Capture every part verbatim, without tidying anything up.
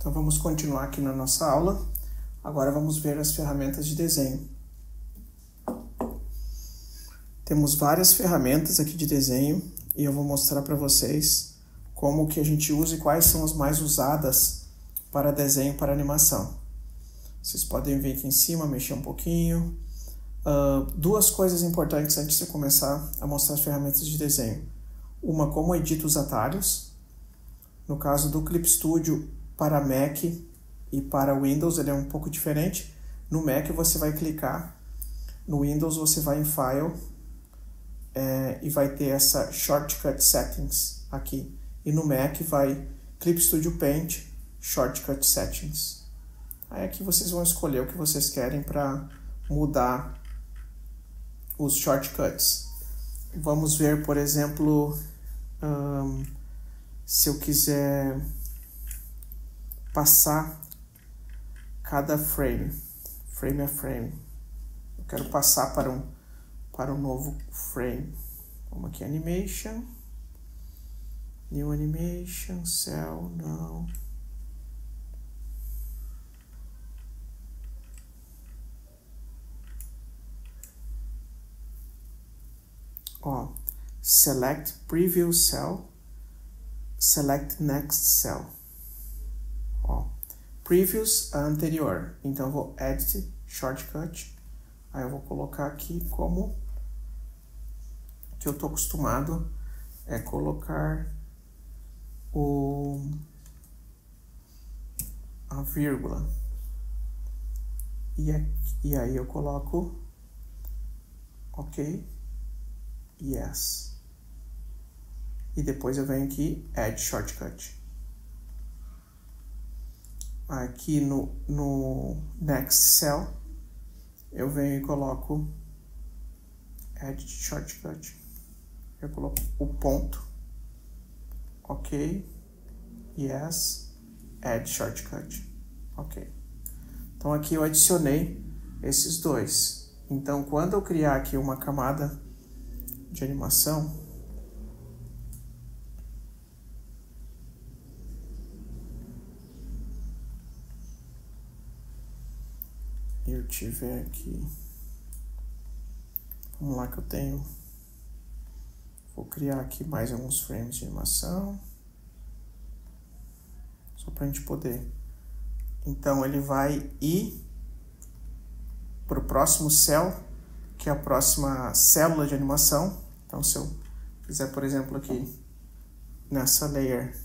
Então vamos continuar aqui na nossa aula. Agora vamos ver as ferramentas de desenho. Temos várias ferramentas aqui de desenho e eu vou mostrar para vocês como que a gente usa e quais são as mais usadas para desenho, para animação. Vocês podem ver aqui em cima, mexer um pouquinho. Uh, duas coisas importantes antes de eu começar a mostrar as ferramentas de desenho. Uma, como edita os atalhos. No caso do Clip Studio para Mac e para Windows, ele é um pouco diferente. No Mac você vai clicar, no Windows você vai em File é, e vai ter essa Shortcut Settings aqui. E no Mac vai Clip Studio Paint, Shortcut Settings. Aí aqui vocês vão escolher o que vocês querem para mudar os shortcuts. Vamos ver, por exemplo, um, se eu quiser passar cada frame, frame a frame. Eu quero passar para um, para um novo frame. Vamos aqui, Animation, New Animation, Cell, não. Ó, Select Preview Cell, Select Next Cell. Ó, Previous a anterior, então eu vou Edit, Shortcut, aí eu vou colocar aqui como que eu tô acostumado é colocar o a vírgula e, aqui, e aí eu coloco ok, yes, e depois eu venho aqui Add Shortcut. Aqui no, no Next Cell, eu venho e coloco Edit Shortcut. Eu coloco o ponto, ok, yes, Add Shortcut, ok. Então aqui eu adicionei esses dois. Então quando eu criar aqui uma camada de animação, eu tiver aqui, vamos lá que eu tenho, vou criar aqui mais alguns frames de animação, só para a gente poder, então ele vai ir para o próximo cell, que é a próxima célula de animação. Então se eu fizer, por exemplo, aqui nessa layer,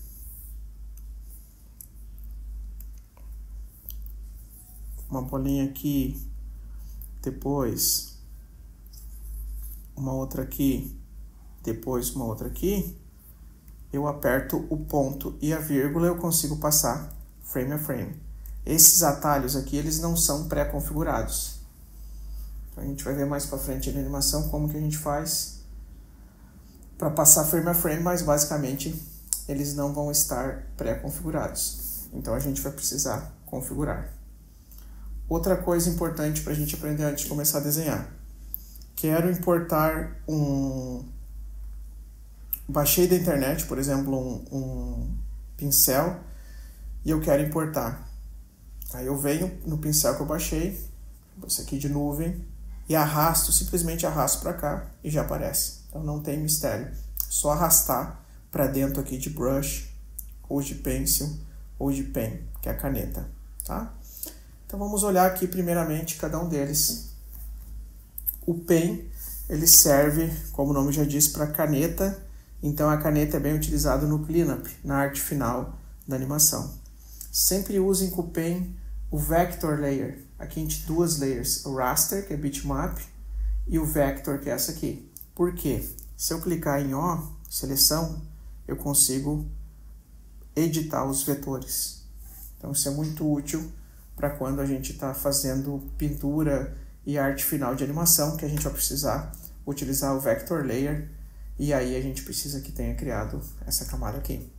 uma bolinha aqui, depois uma outra aqui, depois uma outra aqui, eu aperto o ponto e a vírgula, eu consigo passar frame a frame. Esses atalhos aqui, eles não são pré-configurados. Então a gente vai ver mais para frente na animação como que a gente faz para passar frame a frame, mas basicamente eles não vão estar pré-configurados. Então a gente vai precisar configurar. Outra coisa importante para a gente aprender antes de começar a desenhar. Quero importar um... Baixei da internet, por exemplo, um, um pincel e eu quero importar. Aí eu venho no pincel que eu baixei, esse aqui de nuvem, e arrasto, simplesmente arrasto para cá e já aparece. Então não tem mistério. Só arrastar para dentro aqui de brush, ou de pencil, ou de pen, que é a caneta, tá? Então vamos olhar aqui primeiramente cada um deles. O pen, ele serve, como o nome já diz, para caneta. Então a caneta é bem utilizada no cleanup, na arte final da animação. Sempre usem com o pen o vector layer. Aqui a gente tem duas layers, o raster, que é bitmap, e o vector, que é essa aqui. Por quê? Se eu clicar em O, seleção, eu consigo editar os vetores. Então isso é muito útil para quando a gente está fazendo pintura e arte final de animação, que a gente vai precisar utilizar o vector layer, e aí a gente precisa que tenha criado essa camada aqui.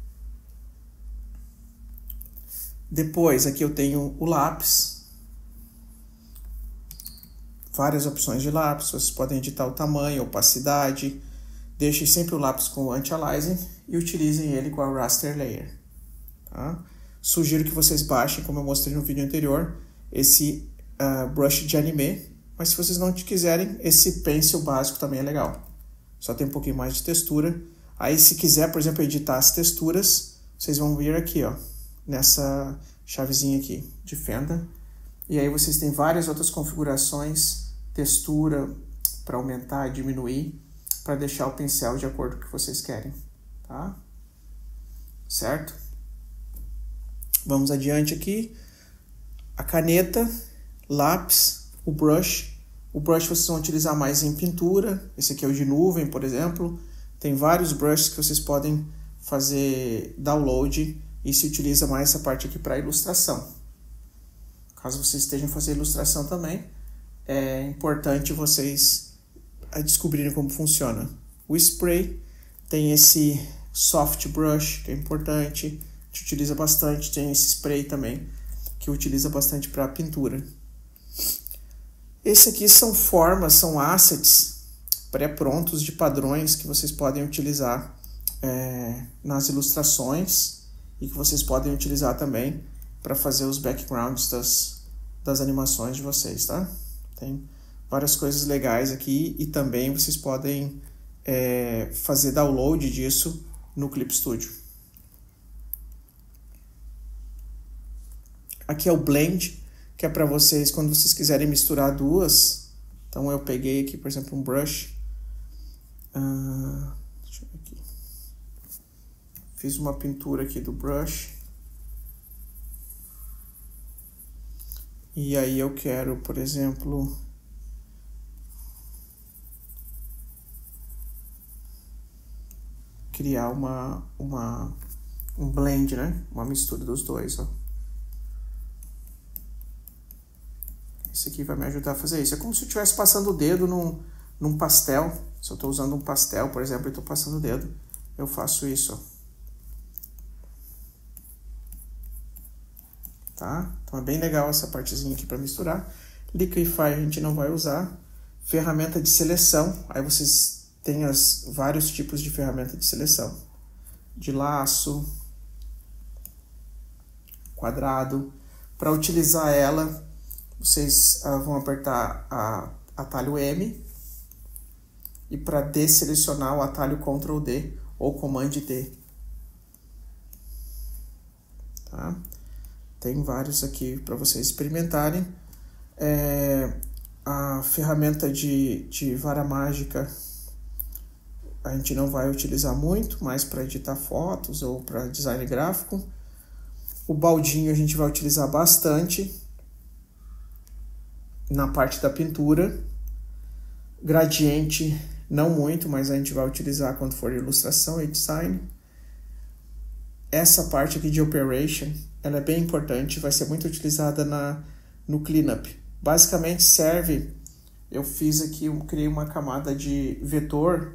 Depois aqui eu tenho o lápis, várias opções de lápis, vocês podem editar o tamanho, opacidade. Deixem sempre o lápis com o anti-aliasing e utilizem ele com a raster layer, tá? sugiro que vocês baixem, como eu mostrei no vídeo anterior, esse uh, brush de anime, mas se vocês não quiserem, esse pencil básico também é legal. Só tem um pouquinho mais de textura. Aí se quiser, por exemplo, editar as texturas, vocês vão vir aqui, ó, nessa chavezinha aqui de fenda. E aí vocês têm várias outras configurações, textura para aumentar e diminuir, para deixar o pincel de acordo com o que vocês querem, tá? Certo? Vamos adiante aqui. A caneta, lápis, o brush. O brush vocês vão utilizar mais em pintura. Esse aqui é o de nuvem, por exemplo. Tem vários brushes que vocês podem fazer download e se utiliza mais essa parte aqui para ilustração. Caso vocês estejam fazendo ilustração também, é importante vocês descobrirem como funciona. O spray tem esse soft brush, que é importante, a gente utiliza bastante. Tem esse spray também, que utiliza bastante para pintura. Esse aqui são formas, são assets pré-prontos de padrões que vocês podem utilizar é, nas ilustrações e que vocês podem utilizar também para fazer os backgrounds das, das animações de vocês, tá? Tem várias coisas legais aqui e também vocês podem é, fazer download disso no Clip Studio. Aqui é o Blend, que é para vocês, quando vocês quiserem misturar duas. Então eu peguei aqui, por exemplo, um brush. Uh, deixa eu ver aqui. Fiz uma pintura aqui do brush. E aí eu quero, por exemplo, criar uma, uma, um blend, né? Uma mistura dos dois, ó. Esse aqui vai me ajudar a fazer isso. É como se eu estivesse passando o dedo num, num pastel. Se eu estou usando um pastel, por exemplo, e estou passando o dedo, eu faço isso, ó. Tá? Então é bem legal essa partezinha aqui para misturar. Liquify a gente não vai usar. Ferramenta de seleção. Aí vocês têm as, vários tipos de ferramenta de seleção. De laço, quadrado. Para utilizar ela, vocês uh, vão apertar a atalho M. E para desselecionar, o atalho control D ou Command D. Tá? Tem vários aqui para vocês experimentarem. É, a ferramenta de, de vara mágica a gente não vai utilizar muito, mais para editar fotos ou para design gráfico. O baldinho a gente vai utilizar bastante na parte da pintura. Gradiente não muito, mas a gente vai utilizar quando for ilustração e design. Essa parte aqui de operation, ela é bem importante, vai ser muito utilizada na, no cleanup. Basicamente serve, eu fiz aqui, eu criei uma camada de vetor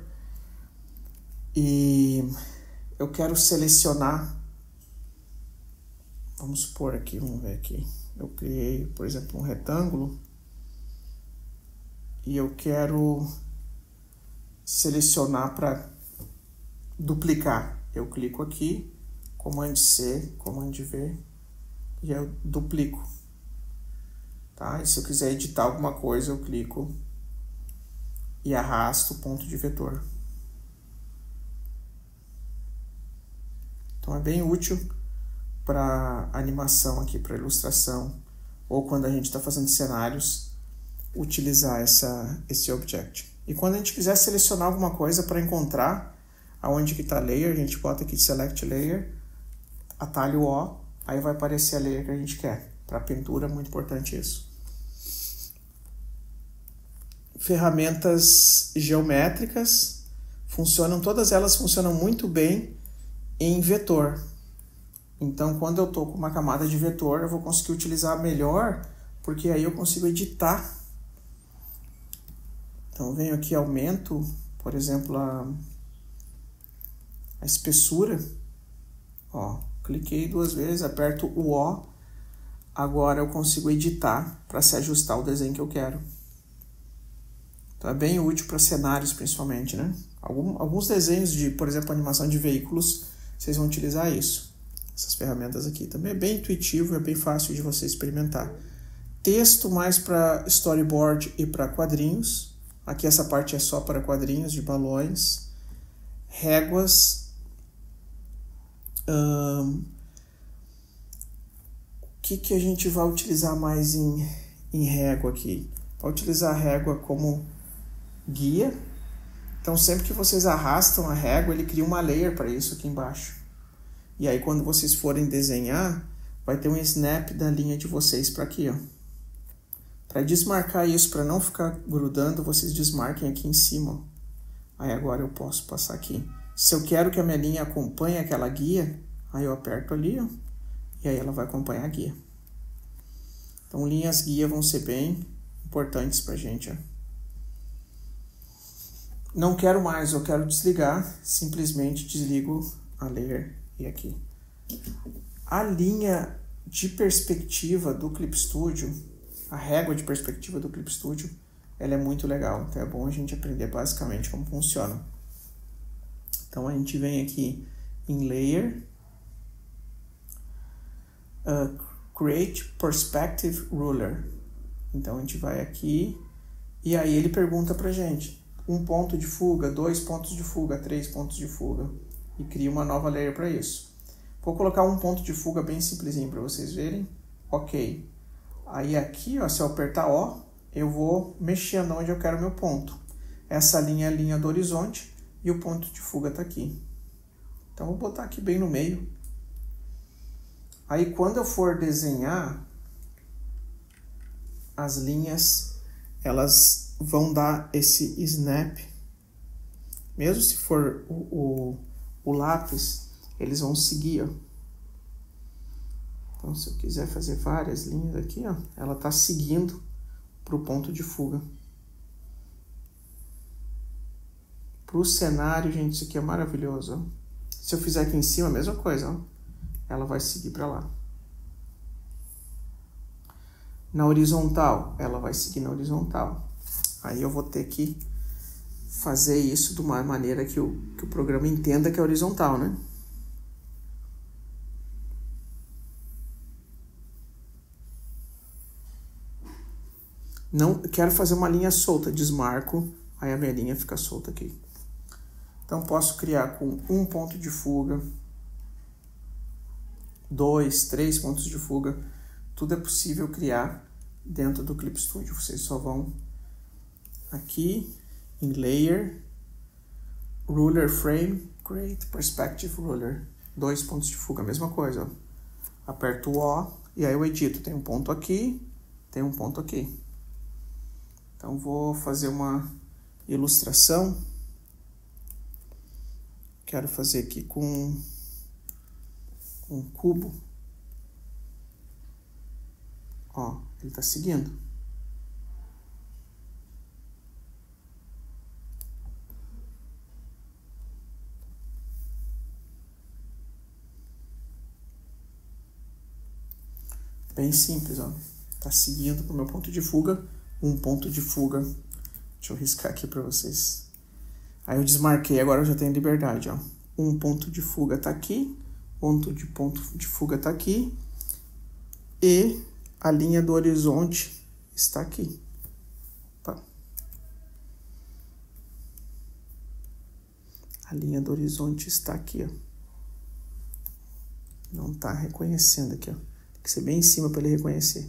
e eu quero selecionar, vamos supor aqui, vamos ver aqui, eu criei, por exemplo, um retângulo e eu quero selecionar para duplicar. Eu clico aqui, Command C, Command V, e eu duplico. Tá? E se eu quiser editar alguma coisa, eu clico e arrasto o ponto de vetor. Então é bem útil para animação aqui, para ilustração, ou quando a gente está fazendo cenários, utilizar essa, esse object. E quando a gente quiser selecionar alguma coisa para encontrar aonde que está a layer, a gente bota aqui Select Layer, atalho O, aí vai aparecer a layer que a gente quer. Para pintura é muito importante isso. Ferramentas geométricas, funcionam, todas elas funcionam muito bem em vetor. Então quando eu estou com uma camada de vetor, eu vou conseguir utilizar melhor, porque aí eu consigo editar. Então eu venho aqui, aumento, por exemplo, a, a espessura, ó, cliquei duas vezes, aperto o O, agora eu consigo editar para se ajustar o desenho que eu quero. Então é bem útil para cenários principalmente, né? Algum, alguns desenhos de, por exemplo, animação de veículos, vocês vão utilizar isso. essas ferramentas aqui. Também é bem intuitivo, é bem fácil de você experimentar. Texto mais para storyboard e para quadrinhos. Aqui essa parte é só para quadrinhos de balões. Réguas. Um, o que, que a gente vai utilizar mais em, em régua aqui? Vai utilizar a régua como guia. Então sempre que vocês arrastam a régua, ele cria uma layer para isso aqui embaixo. E aí quando vocês forem desenhar, vai ter um snap da linha de vocês para aqui, ó. Para desmarcar isso, para não ficar grudando, vocês desmarquem aqui em cima. Ó. Aí agora eu posso passar aqui. Se eu quero que a minha linha acompanhe aquela guia, aí eu aperto ali, ó, e aí ela vai acompanhar a guia. Então linhas guia vão ser bem importantes pra gente, ó. Não quero mais, eu quero desligar, simplesmente desligo a layer e aqui. A linha de perspectiva do Clip Studio, a régua de perspectiva do Clip Studio, ela é muito legal, então é bom a gente aprender basicamente como funciona. Então a gente vem aqui em Layer, uh, Create Perspective Ruler. Então a gente vai aqui e aí ele pergunta pra gente um ponto de fuga, dois pontos de fuga, três pontos de fuga e cria uma nova layer para isso. Vou colocar um ponto de fuga bem simplesinho para vocês verem. Ok. Aí aqui, ó, se eu apertar O, eu vou mexendo onde eu quero meu ponto. Essa linha é a linha do horizonte e o ponto de fuga está aqui. Então vou botar aqui bem no meio. Aí quando eu for desenhar, as linhas, elas vão dar esse snap. Mesmo se for o, o, o lápis, eles vão seguir, ó. Então se eu quiser fazer várias linhas aqui, ó, ela está seguindo para o ponto de fuga. Para o cenário, gente, isso aqui é maravilhoso, ó. Se eu fizer aqui em cima, a mesma coisa, ó. Ela vai seguir para lá. Na horizontal, ela vai seguir na horizontal. Aí eu vou ter que fazer isso de uma maneira que o, que o programa entenda que é horizontal, né? Não quero fazer uma linha solta, desmarco, aí a minha linha fica solta aqui. Então posso criar com um ponto de fuga, dois, três pontos de fuga, tudo é possível criar dentro do Clip Studio. Vocês só vão aqui em Layer, Ruler Frame, Create Perspective Ruler, dois pontos de fuga, a mesma coisa, ó. Aperto o O e aí eu edito, tem um ponto aqui, tem um ponto aqui. Então vou fazer uma ilustração. Quero fazer aqui com um cubo. Ó, ele está seguindo. Bem simples, ó. Tá seguindo para o meu ponto de fuga. Um ponto de fuga. Deixa eu riscar aqui para vocês. Aí eu desmarquei, agora eu já tenho liberdade, ó. Um ponto de fuga tá aqui, ponto de ponto de fuga tá aqui e a linha do horizonte está aqui. Opa. A linha do horizonte está aqui, ó. Não tá reconhecendo aqui, ó. Tem que ser bem em cima para ele reconhecer.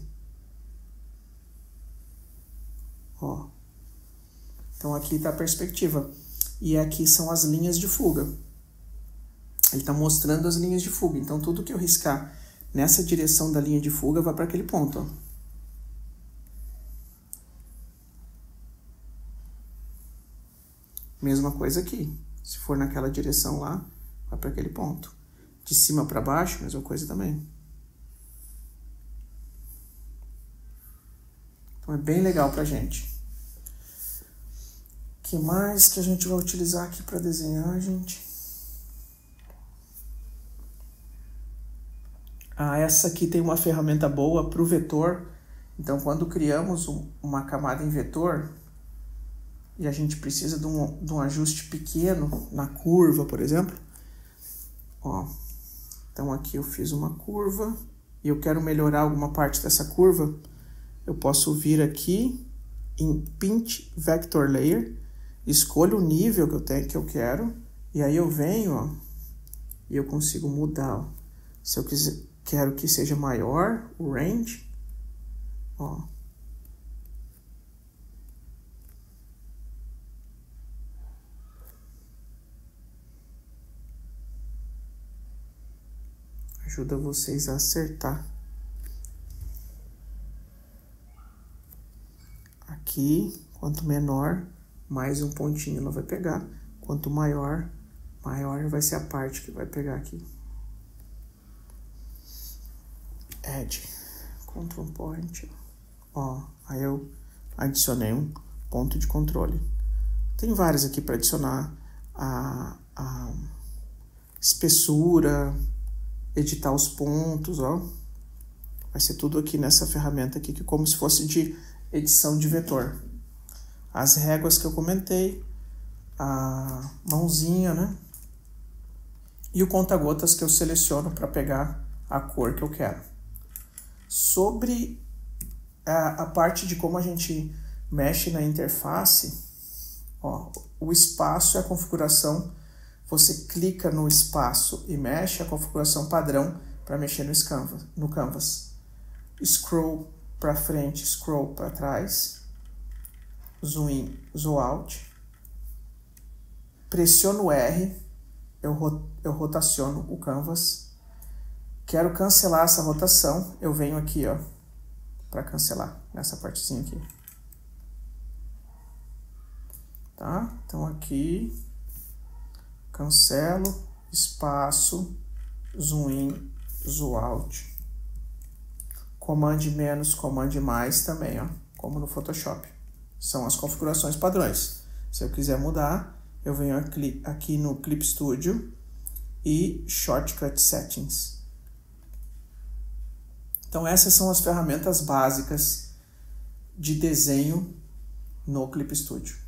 Ó. Então aqui está a perspectiva. E aqui são as linhas de fuga. Ele está mostrando as linhas de fuga. Então tudo que eu riscar nessa direção da linha de fuga vai para aquele ponto, ó. Mesma coisa aqui. Se for naquela direção lá, vai para aquele ponto. De cima para baixo, mesma coisa também. Então é bem legal pra gente. O que mais que a gente vai utilizar aqui para desenhar, gente? Ah, essa aqui tem uma ferramenta boa para o vetor. Então, quando criamos um, uma camada em vetor e a gente precisa de um, de um ajuste pequeno na curva, por exemplo, ó, Então aqui eu fiz uma curva e eu quero melhorar alguma parte dessa curva. Eu posso vir aqui em Pinch Vector Layer, escolho o nível que eu tenho que eu quero e aí eu venho, ó, e eu consigo mudar, ó. Se eu quiser, quero que seja maior o range, ó. Ajuda vocês a acertar. Aqui, quanto menor, mais um pontinho ela vai pegar. Quanto maior, maior vai ser a parte que vai pegar aqui. Add, Control Point. Ó, aí eu adicionei um ponto de controle. Tem vários aqui para adicionar a, a espessura, editar os pontos, ó. Vai ser tudo aqui nessa ferramenta aqui, que é como se fosse de edição de vetor. As réguas que eu comentei, a mãozinha, né? E o conta-gotas que eu seleciono para pegar a cor que eu quero. Sobre a, a parte de como a gente mexe na interface, ó, o espaço e a configuração, você clica no espaço e mexe a configuração padrão para mexer no canvas, no canvas. Scroll para frente, scroll para trás, zoom in, zoom out, pressiono R, eu, ro eu rotaciono o canvas, quero cancelar essa rotação, eu venho aqui, ó, para cancelar, nessa partezinha aqui. Tá? Então aqui, cancelo, espaço, zoom in, zoom out. Comande menos, comande mais também, ó, como no Photoshop. São as configurações padrões. Se eu quiser mudar, eu venho aqui, aqui no Clip Studio e Shortcut Settings. Então essas são as ferramentas básicas de desenho no Clip Studio.